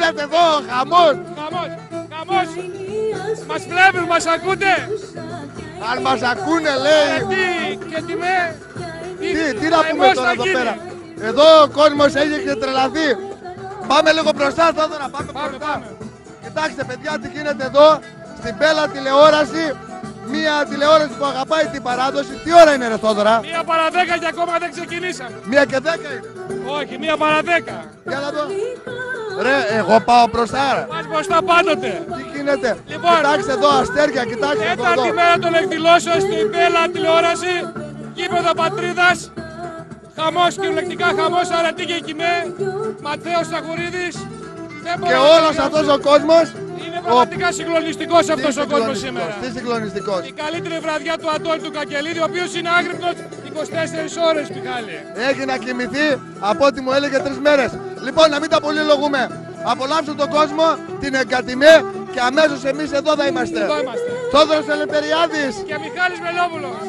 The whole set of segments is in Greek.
γίνεται εδώ, χαμός. Χαμός, χαμός. Μας βλέπουν, μας ακούτε. Αν μας ακούνε λέει. Και τι με... Τι να πούμε τώρα εδώ πέρα. Εδώ ο κόσμος έχει τρελαθεί. Πάμε λίγο μπροστά, Θόδωρα, πάμε μπροστά. Κοιτάξτε παιδιά τι γίνεται εδώ στην Μπέλα τηλεόραση. Μια τηλεόραση που αγαπάει την παράδοση. Τι ώρα είναι ρε Θόδωρα? 1 παρά 10 και ακόμα δεν ξεκινήσαμε. 1 και 10 είναι. Όχι, 1 παρά 10. Για να δω. Ρε, εγώ πάω μπροστά. Πας μπροστά πάντοτε. Τι γίνεται? Λοιπόν, κοιτάξτε εδώ αστέρια, κοιτάξτε εδώ. Τέταρτη μέρα των εκδηλώσεων στην Μπέλα τηλεόραση. Γήπεδο Πατρίδας. Χαμός, κυριολεκτικά χαμός, Αρετή και Κιμέ. Ματθαίος Σταχουρίδης. Και όλος αυτός ο κόσμος. Είναι πραγματικά συγκλονιστικός αυτός ο κόσμος σήμερα. Τι συγκλονιστικός? Η καλύτερη βραδιά του Αντώνη του Κακελίδη, ο οποίος είναι άγρυπνος 24 ώρες, Μιχάλη. Έχει να κοιμηθεί από ό,τι μου έλεγε 3 μέρες. Λοιπόν, να μην τα πολυλογούμε. Απολαύσουν τον κόσμο, την εγκατημέ και αμέσως εμείς εδώ θα είμαστε. Εδώ είμαστε. Θόδωρος Ελευθεριάδης Και Μιχάλης Μελόπουλος.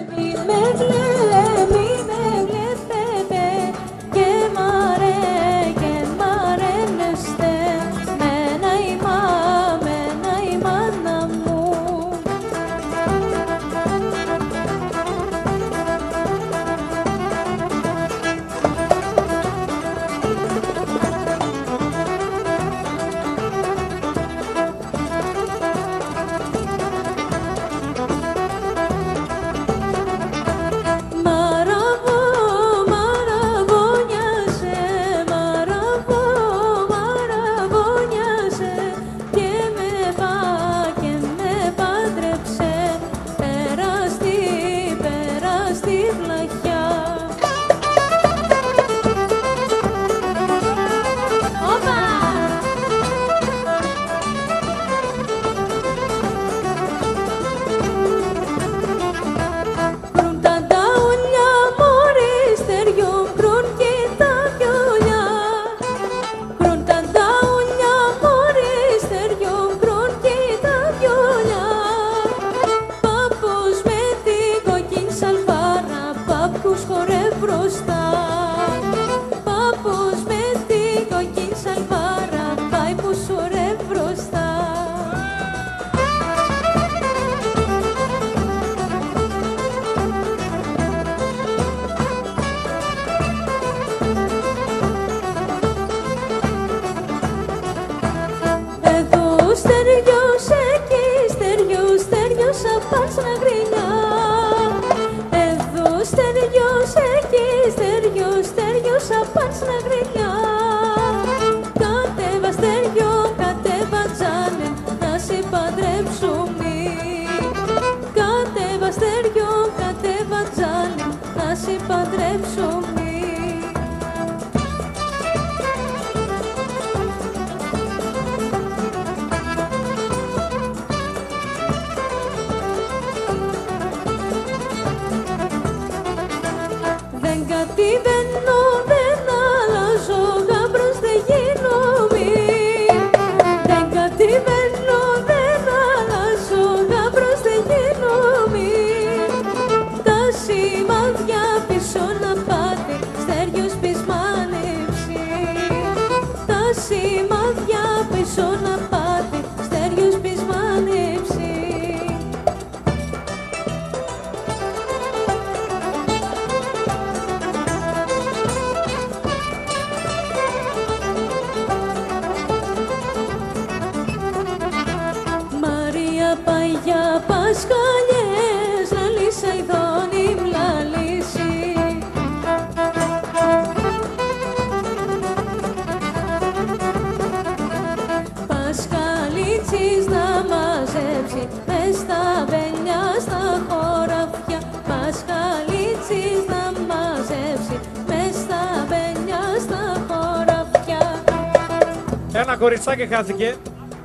Ένα κοριτσάκι χάθηκε.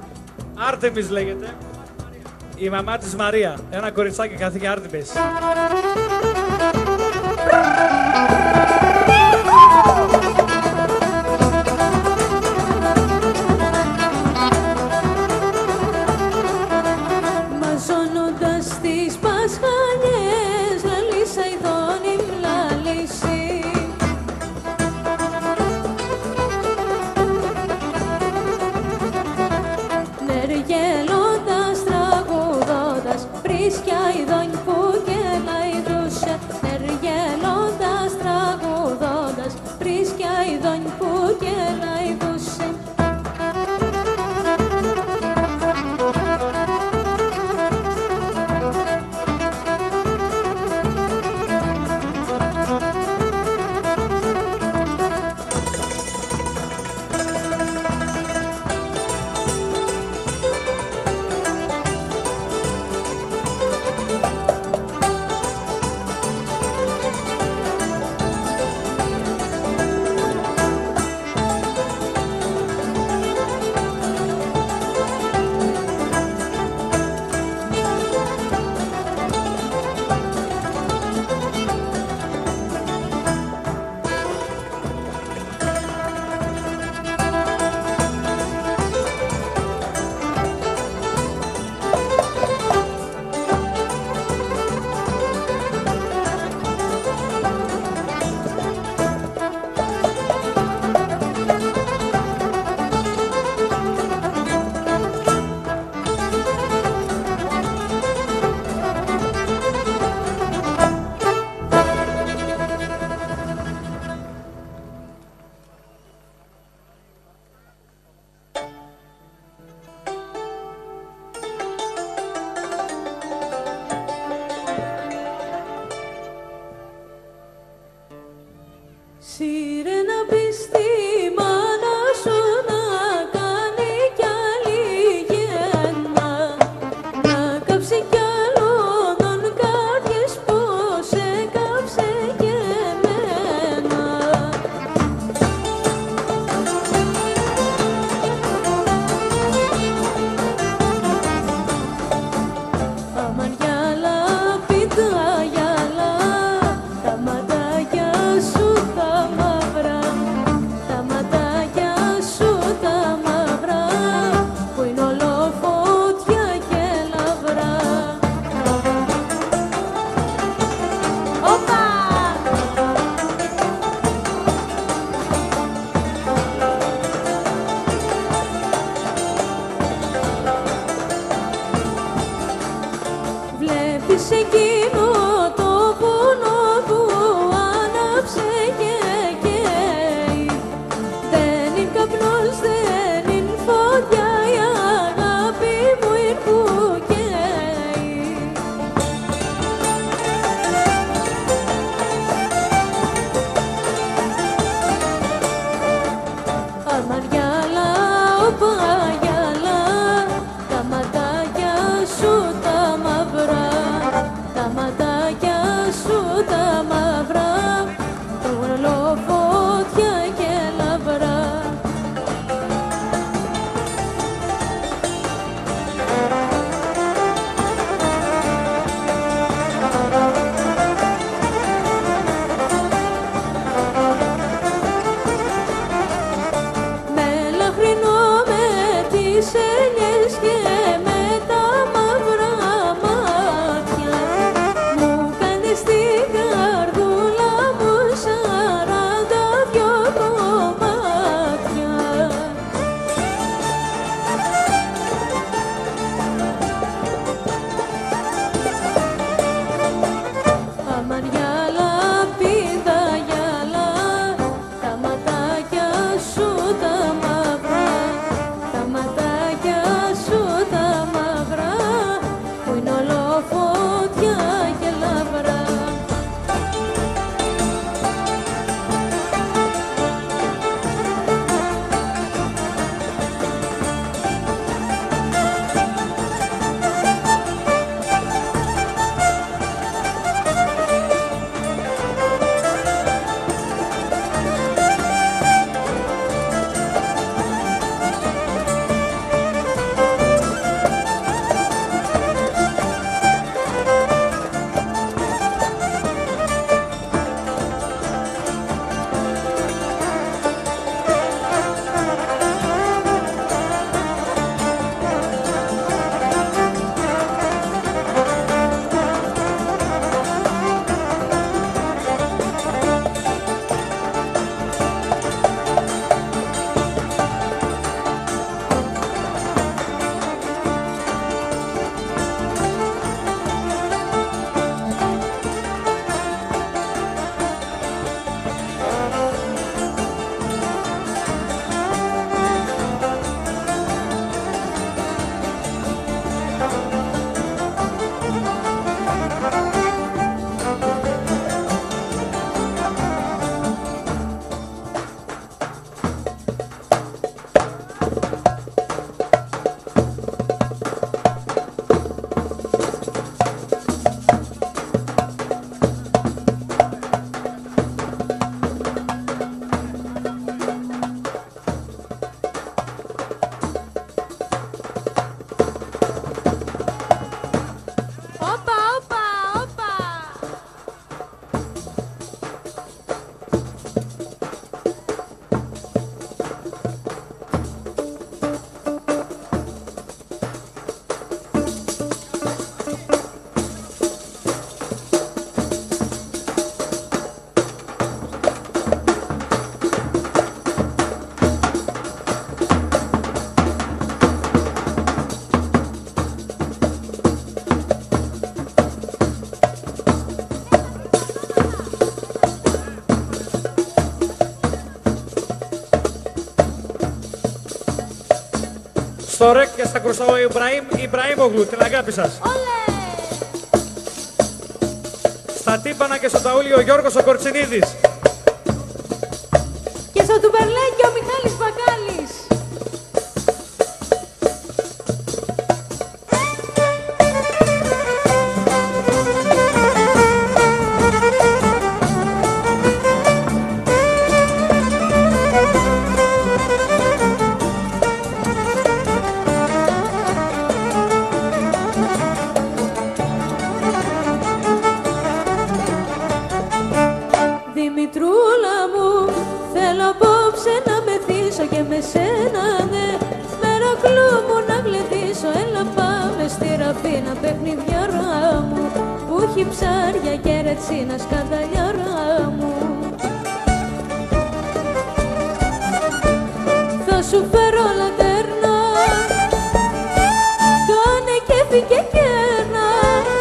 Άρτεμις λέγεται. Η μαμά της Μαρία. Ένα κοριτσάκι χάθηκε, Άρτεμις. Μαζώνοντας τις Πασχαλιές, λαλίσα ειδώνει μλαλίση. σαϊδόν που γελάει δώσε. Σύρε να πεις στη μάνα σου να κάνει κι άλλη γέννα, να κάψει κι άλλον καρδιές πως έκαψε και εμένα. Αμάν γυαλά, πίτα γυαλά, τα ματάκια σου τα μαύρα Στο ΡΕΚ και στα Κρουσάου Ιμπραήμογλου, την αγάπη σας. Στα τύμπανα και στο ταούλι ο Γιώργος ο Κορτσινίδης. Και στο τουμπερλέκι ο Μιχάλης Μπακάλης. Δημητρούλα μου, θέλω απόψε να μεθύσω και με σένα ναι. Μερακλού μου να γλεντήσω, έλα πάμε στη ραφίνα παιχνιδιάρα μου, που έχει ψάρια και ρετσίνα σκανταλιάρα μου. Θα σου φέρω λατέρνα, κάνε κέφι και κέρνα,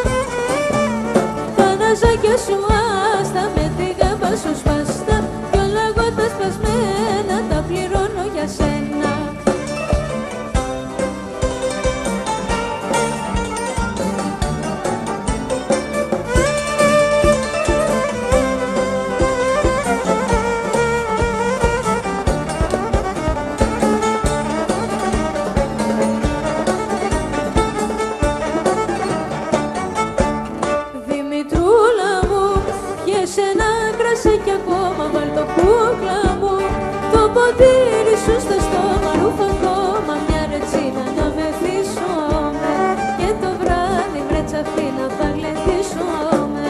τα ναζάκια σου άστα με τη γάμπα σου σπαστά, κι όλα εγώ τα σπασμένα τα πληρώνω για σένα. Δημητρούλα μου, πιέσαι ένα κρασί κι ακόμα βάλ' το κούκλα μου, το ποτήρι σου στο στόμα, ρούφα ακόμα μια ρετσίνα να μεθύσομαι, και το βράδυ βρε τσαφίνα θα γλεντήσουμε.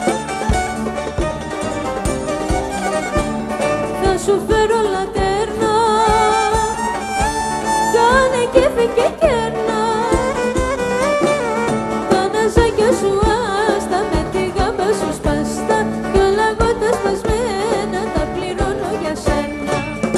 Θα σου φέρω λατέρνα, κάνε κέφι και κέρνα, τα ναζάκια σου άστα με τη γάμπα σου σπαστά, κι όλα εγώ τα σπασμένα τα πληρώνω για σένα.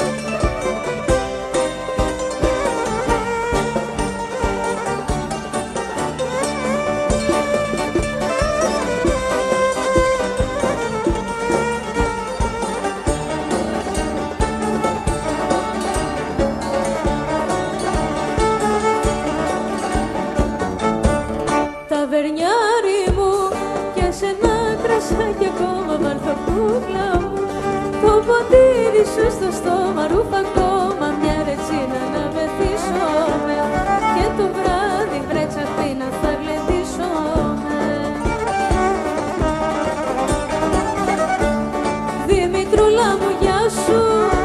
Ταβερνιάρι μου, πιάσε ένα κρασάκι ακόμα βάλ' το κούκλα μου, το ποτήρι σου στο στόμα, ρούφα ακόμα μια ρετσίνα να μεθύσομαι, και το βράδυ βρε τσαφίνα θα γλεντήσουμε. Δημητρούλα μου γεια σου,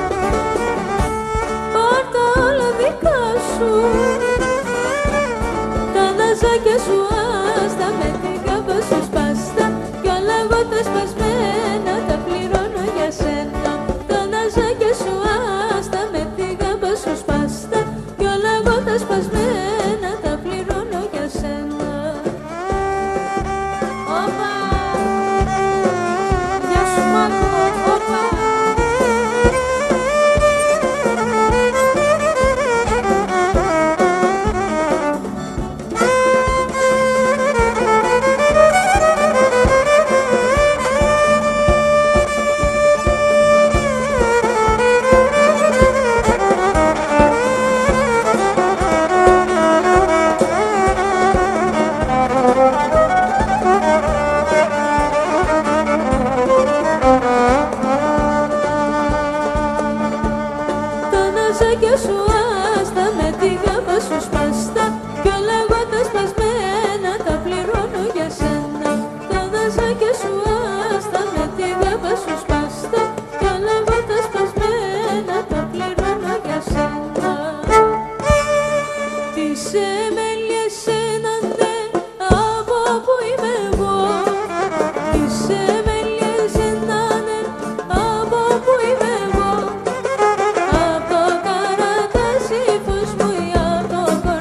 πάρ' τα όλα δικά σου, τα ναζάκια σου άστα με τη γάμπα σου σπαστά, κι όλα εγώ τα σπασμένα τα πληρώνω για σένα. Τα ναζάκια σου άστα με τη γάμπα σου σπαστά, κι όλα εγώ τα σπασμένα τα πληρώνω για σένα. Όπα! Γεια σου Μάκο, όπα! Τα ναζάκια σου άστα με τη γάμπα σου σπαστά, κι όλα εγώ τα σπασμένα τα πληρώνω για σένα. Τα ναζάκια σου άστα με τη γάμπα σου σπαστά, κι όλα εγώ τα σπασμένα τα πληρώνω για σένα. Τις εμέλιες ένα ναι, από που είμαι εγώ, τις εμέλιες ένα ναι, από που είμαι εγώ, απ' το καρατάσι φως μου ή απ' το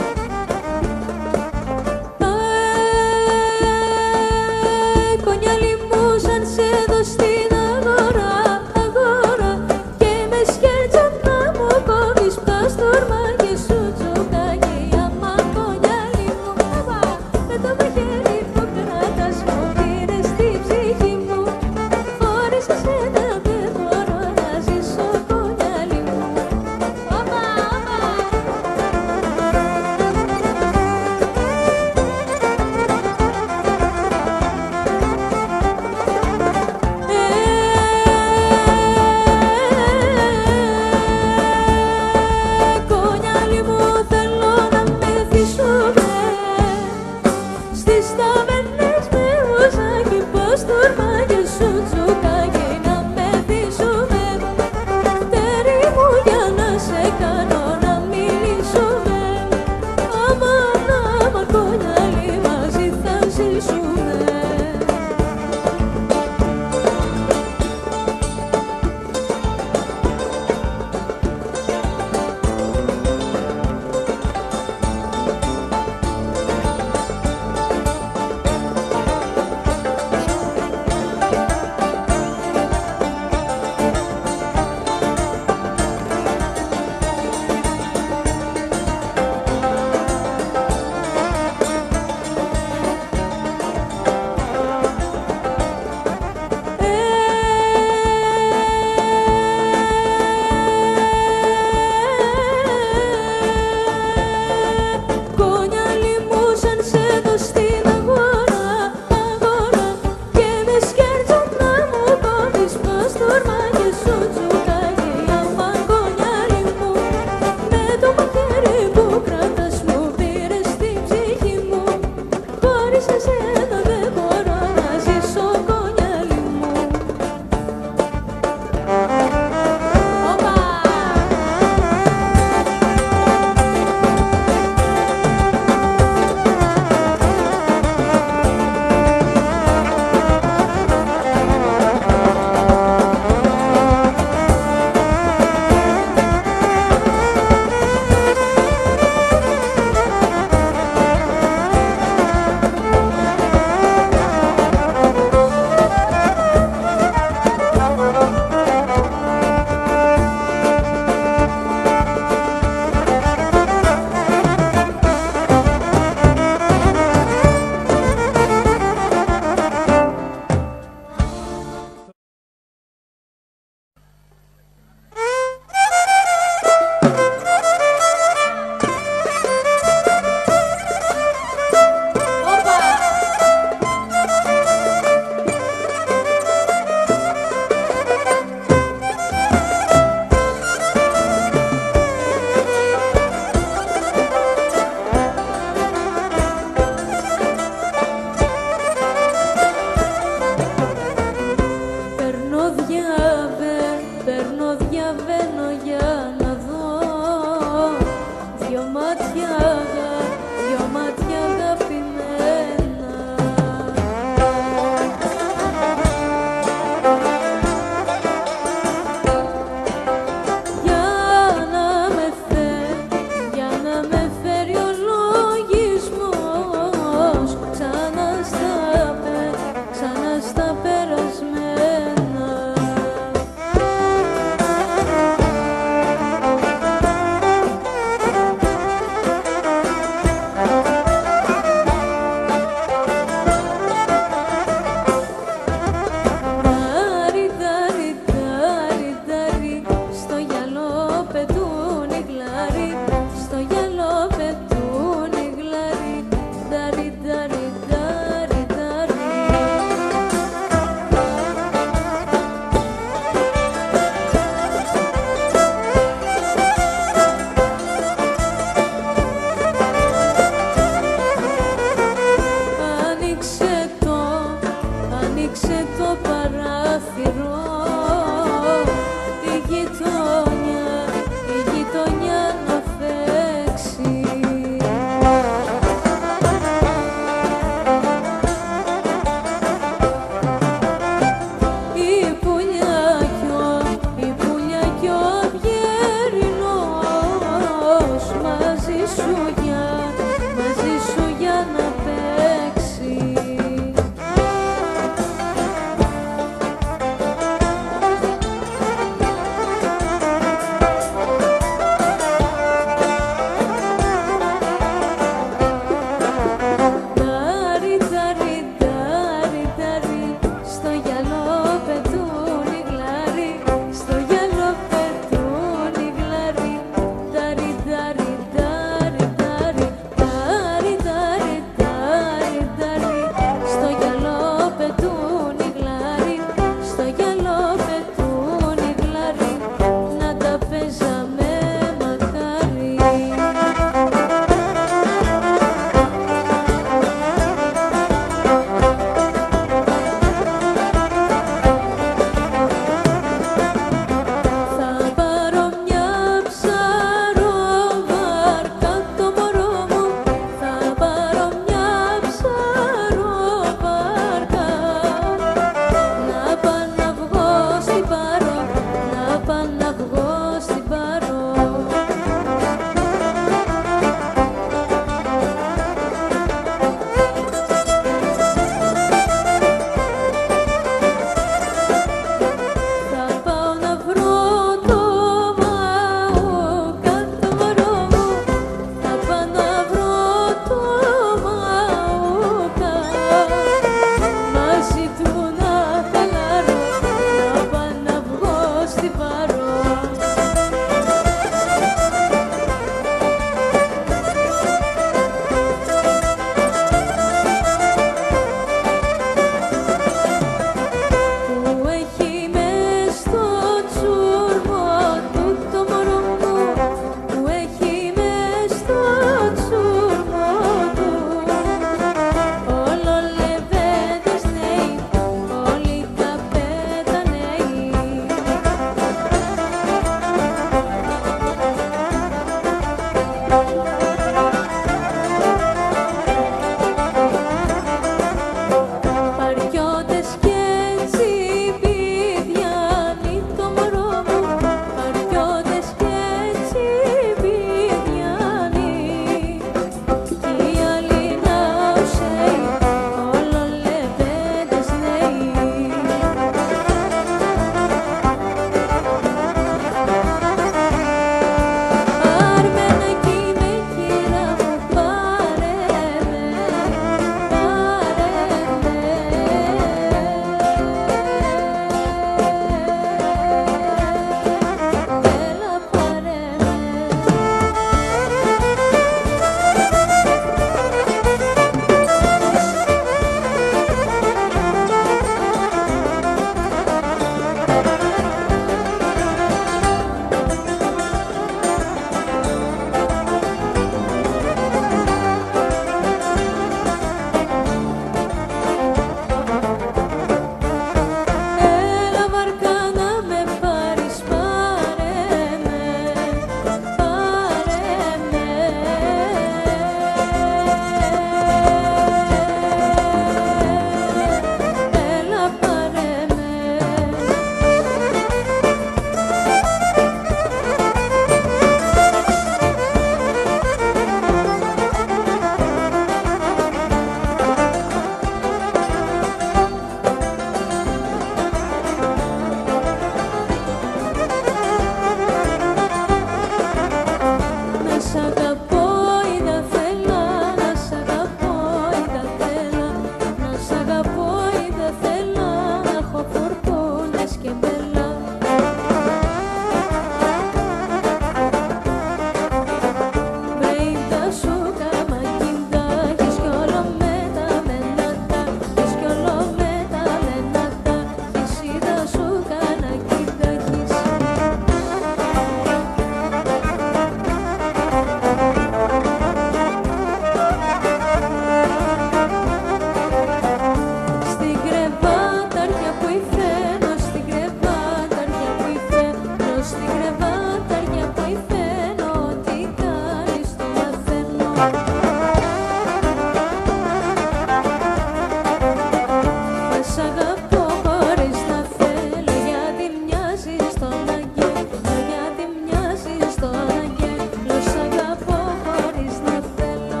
Σ' αγαπώ χωρίς να θέλω, γιατί μοιάζεις στον αγγέλο, γιατί μοιάζεις στον αγγέλο. Σ' αγαπώ χωρίς να θέλω.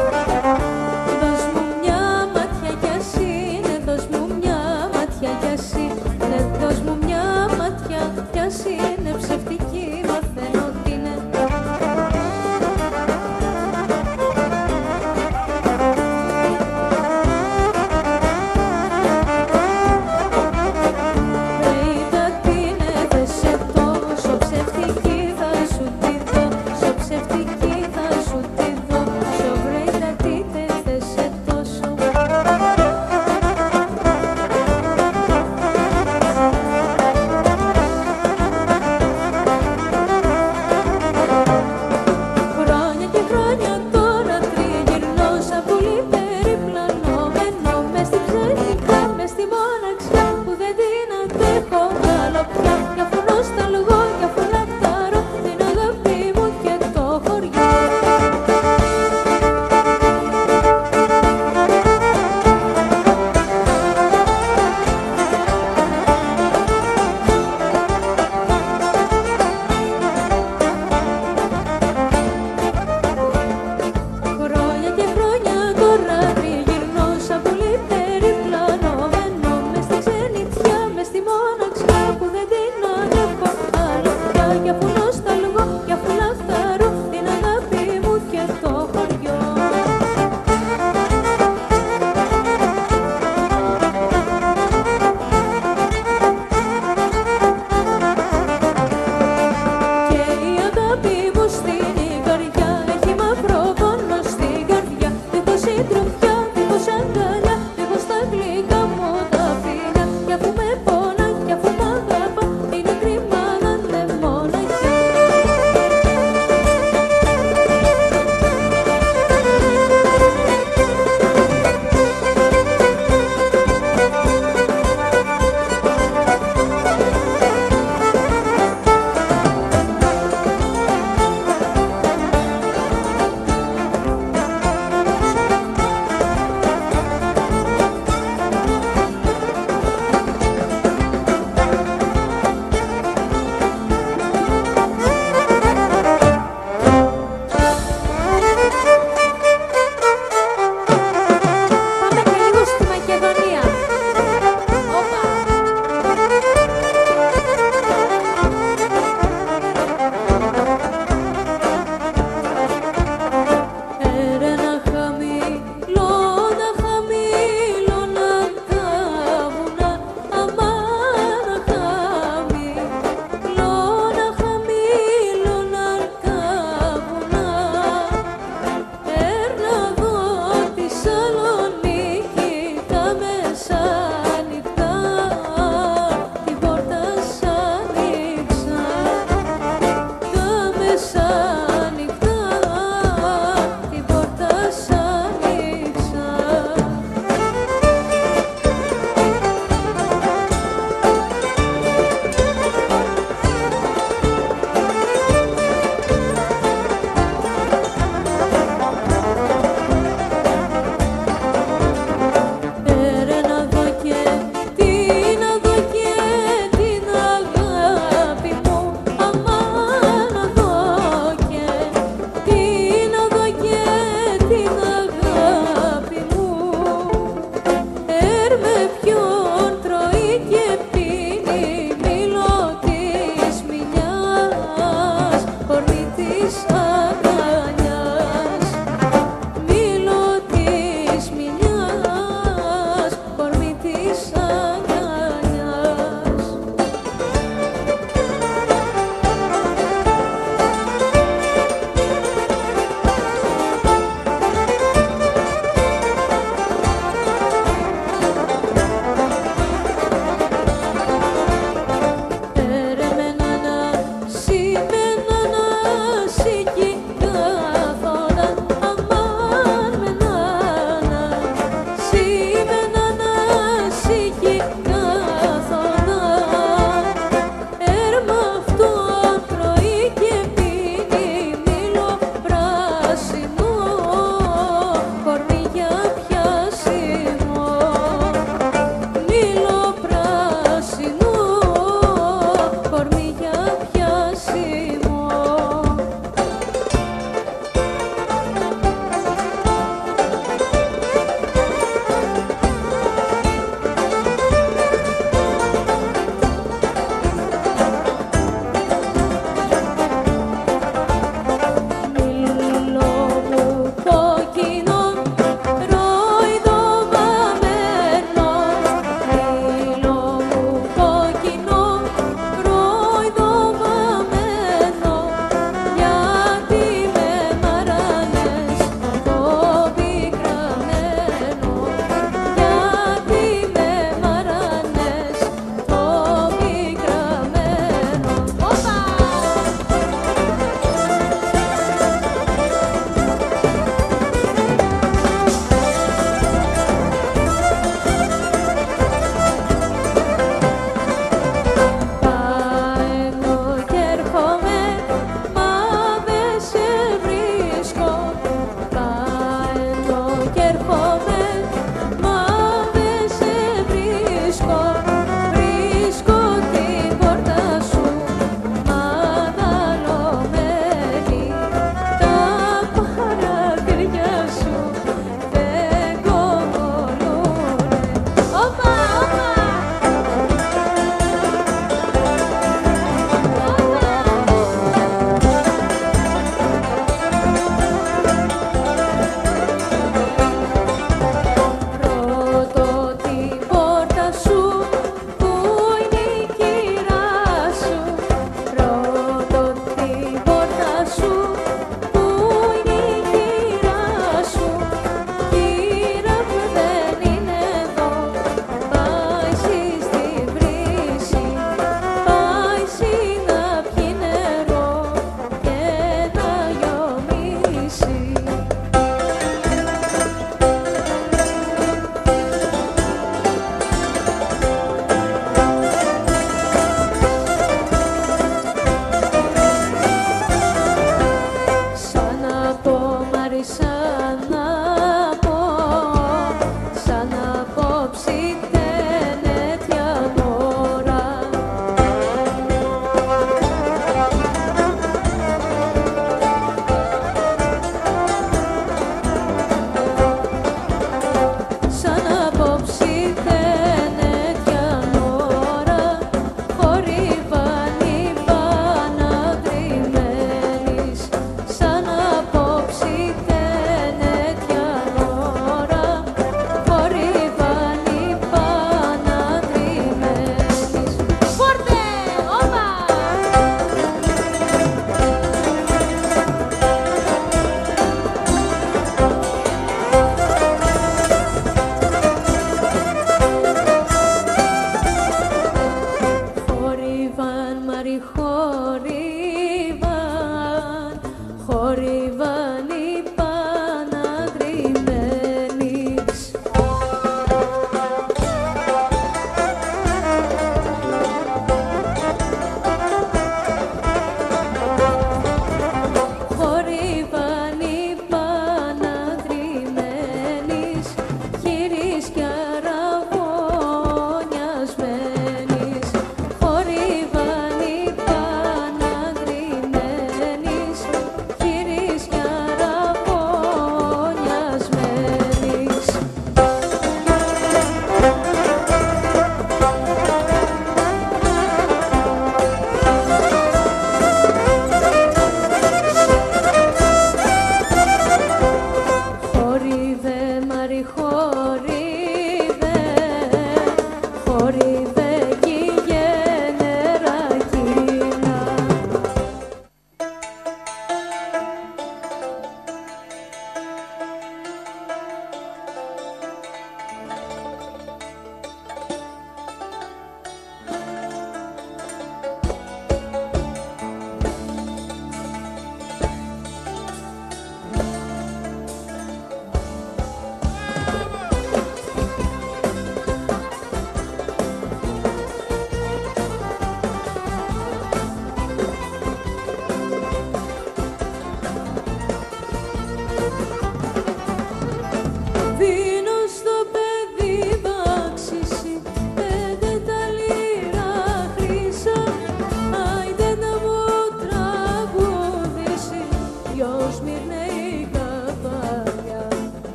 Δώσ' μου μια ματιά κι ας είναι, δώσ' μου μια ματιά κι ας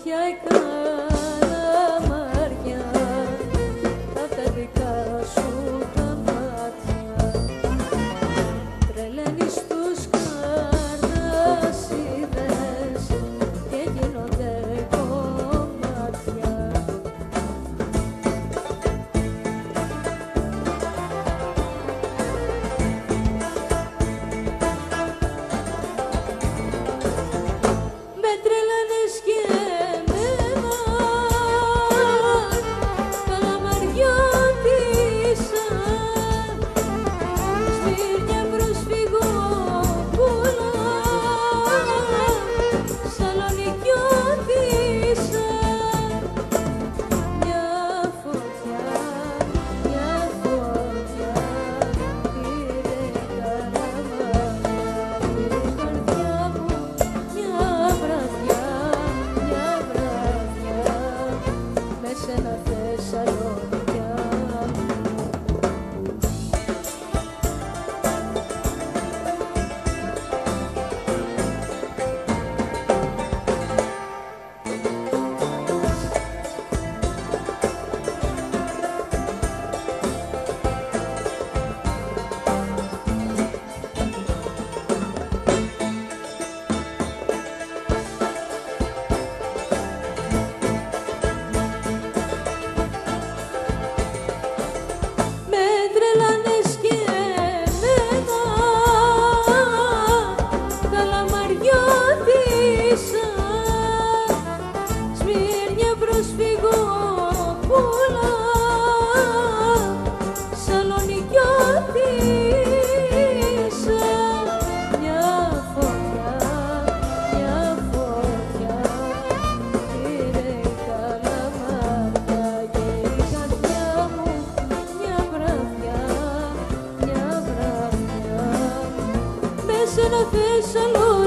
φωτιά η καλαμάρια απ' τα δικά σου τα μάτια τρελαίνεις τους καρδασίδες και γίνονται κομμάτια. Με τρελαίνεις και εμένα, καλαμαριώτησα, Σμύρνια προσφυγόπουλα, Σαλονικιώτησα. Μια φωτιά πήρε καλαμάρια την καρδιά μου. Μια βραδιά με σένα Θεσσαλονικιά μου. Με τρελάνες και εμένα, καλαμαριώτησα, Σμύρνια προσφυγόπουλα, Σαλονικιώτησα. Μια φωτιά πήρε καλαμάρια και η καρδιά μου. Μια βραδιά με σένα Θεσσαλονικιά.